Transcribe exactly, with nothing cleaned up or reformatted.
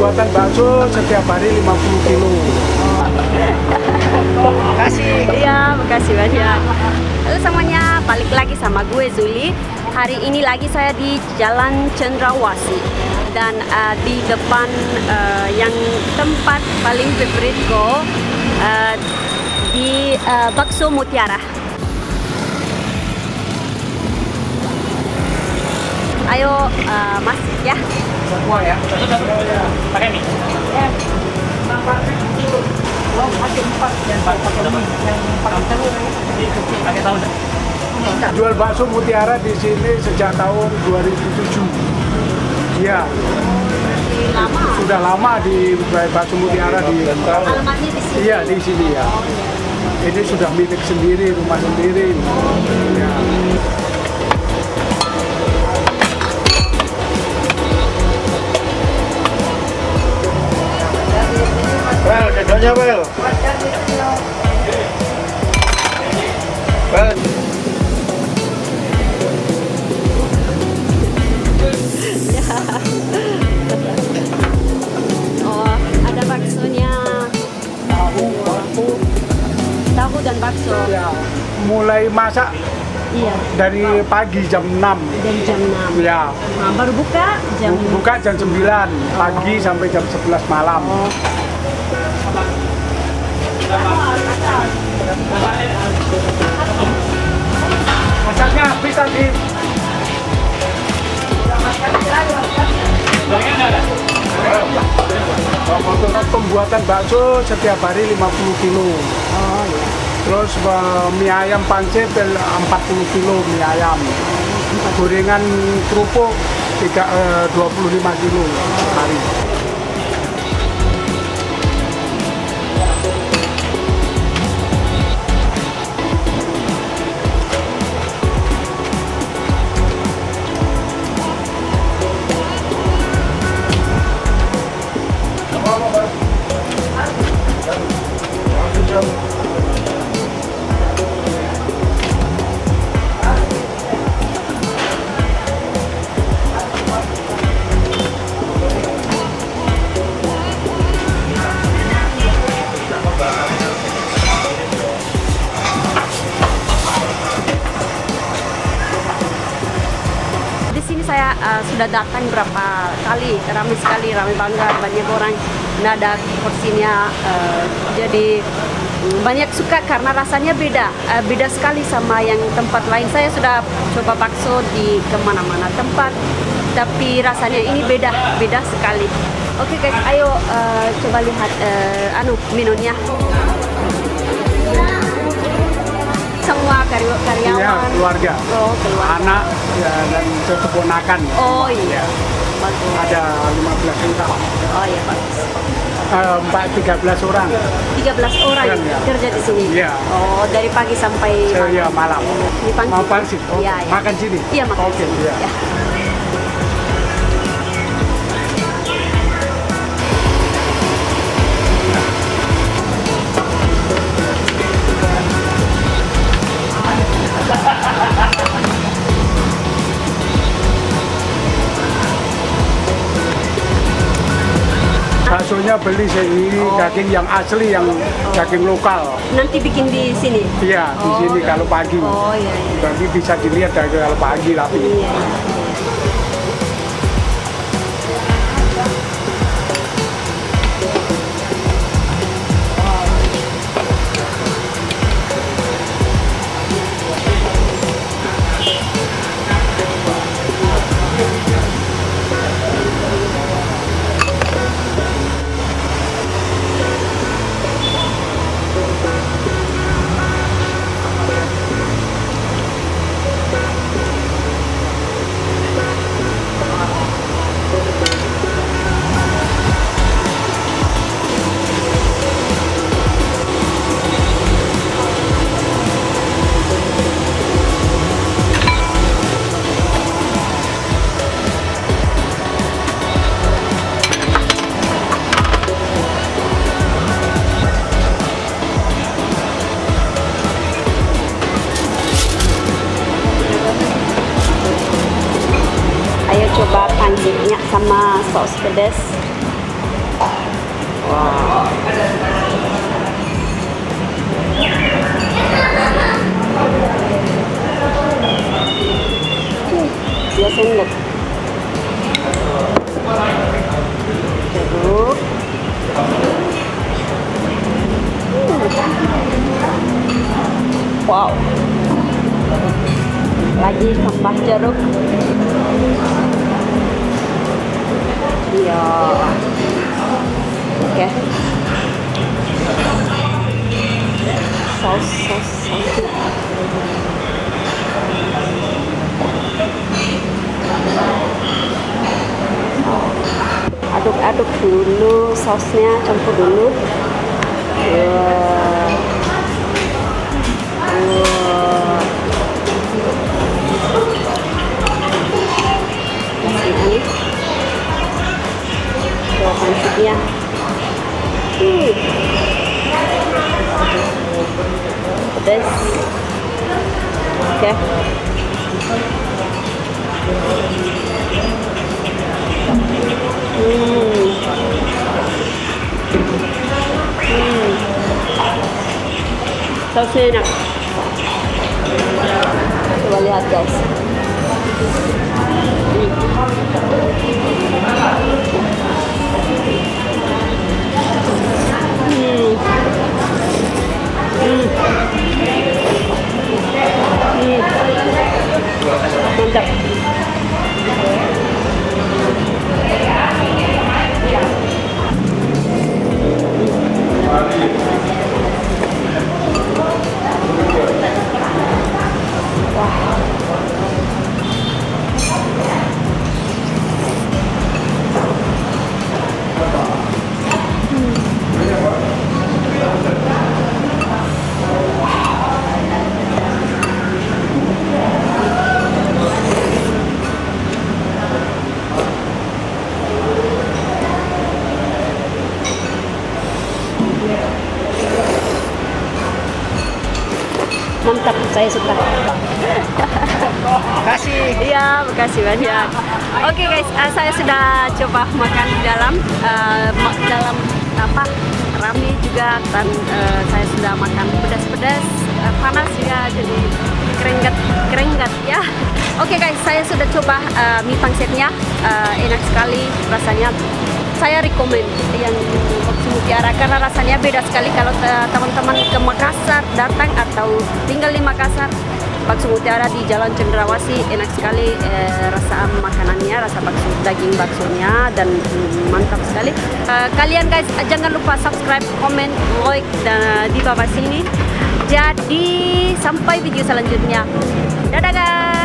pembuatan bakso setiap hari lima puluh kilo. Makasih. Iya, makasih banyak. Halo semuanya, balik lagi sama gue Zuli. Hari ini lagi saya di Jalan Cendrawasih dan uh, di depan uh, yang tempat paling favoritku uh, di uh, Bakso Mutiara. Ayo uh, masuk ya. Semua ya. Pakai mie. Ya. Oh, pakai empat yang pakai yang pakai telur. Pakai tahu enggak? Jual bakso Mutiara di sini sejak tahun dua ribu tujuh. Iya. Lama. Sudah lama di bakso Mutiara di Alamatnya di sini. Iya, di sini ya. Ini sudah milik sendiri, rumah sendiri. Ya. Bel, jadinya Bel. Bel. Oh, ada baksonya. Tahu, tahu, tahu dan bakso. Ya. Mulai masak Iya. dari pagi jam enam. Dari jam enam. Ya. Nah, baru buka jam. Buka jam sembilan pagi sampai jam sebelas malam. Oh. Masaknya habis tadi. Untuk pembuatan bakso setiap hari lima puluh kilo. Oh iya. Terus uh, mie ayam pancit empat puluh kilo mie ayam. Gorengan kerupuk tiga, uh, dua puluh lima kilo sehari. Di sini saya uh, sudah datang berapa kali, ramai sekali, ramai banget, banyak orang. Nah, ada porsinya, uh, jadi mm, banyak suka karena rasanya beda, uh, beda sekali sama yang tempat lain. Saya sudah coba bakso di kemana-mana tempat, tapi rasanya ini beda, beda sekali. Oke guys, ayo uh, coba lihat uh, anu menunya. Semua karya- karyawan. Iya, keluarga. Oh, keluarga. Anak ya, dan keponakan. Oh iya. Ya. Bagus. Ada lima belas orang. Oh iya bagus. Uh, Empat tiga belas orang. tiga belas orang Orang, ya. kerja di sini. Iya. Oh, dari pagi sampai So, ya, malam. Di pangsit. Mau pangsit? Oh, Iya, iya. makan sini? Iya, makan Oke, sini. iya. Ya. Baksonya beli sini Oh. daging yang asli, yang daging lokal. Nanti bikin di sini. Iya, di Oh. sini kalau pagi. Oh iya iya. Berarti bisa dilihat dari kalau pagi tapi. Iya. Ayo coba pancitnya sama saus pedas. Wow. Dua sendok jeruk. Wow, lagi tambah jeruk. Iya, oke. Saus, saus, saus. Aduk-aduk dulu sausnya, campur dulu. Wow. Wow. Kasih ini. Coba pancitnya. Hmm. Pedas. Oke. Hmm. Hmm. Sausnya enak. Coba lihat guys. Hmm. Hmm. Hmm. Hmm. Mantap. Mantap, saya suka. Kasih. Iya, makasih banyak. Oke guys, uh, saya sudah coba makan di dalam, uh, dalam apa rame juga, dan uh, saya sudah makan pedas-pedas, uh, panas juga, jadi keringat, keringat ya. Oke guys, saya sudah coba uh, mie pangsetnya, uh, enak sekali rasanya. Saya rekomen yang Bakso Mutiara karena rasanya beda sekali. Kalau teman-teman ke Makassar datang atau tinggal di Makassar, Bakso Mutiara di Jalan Cendrawasih enak sekali, eh, rasa makanannya, rasa bakso, daging baksonya, dan mm, mantap sekali. Uh, kalian guys jangan lupa subscribe, komen, like dan di bawah sini. Jadi sampai video selanjutnya. Dadah guys.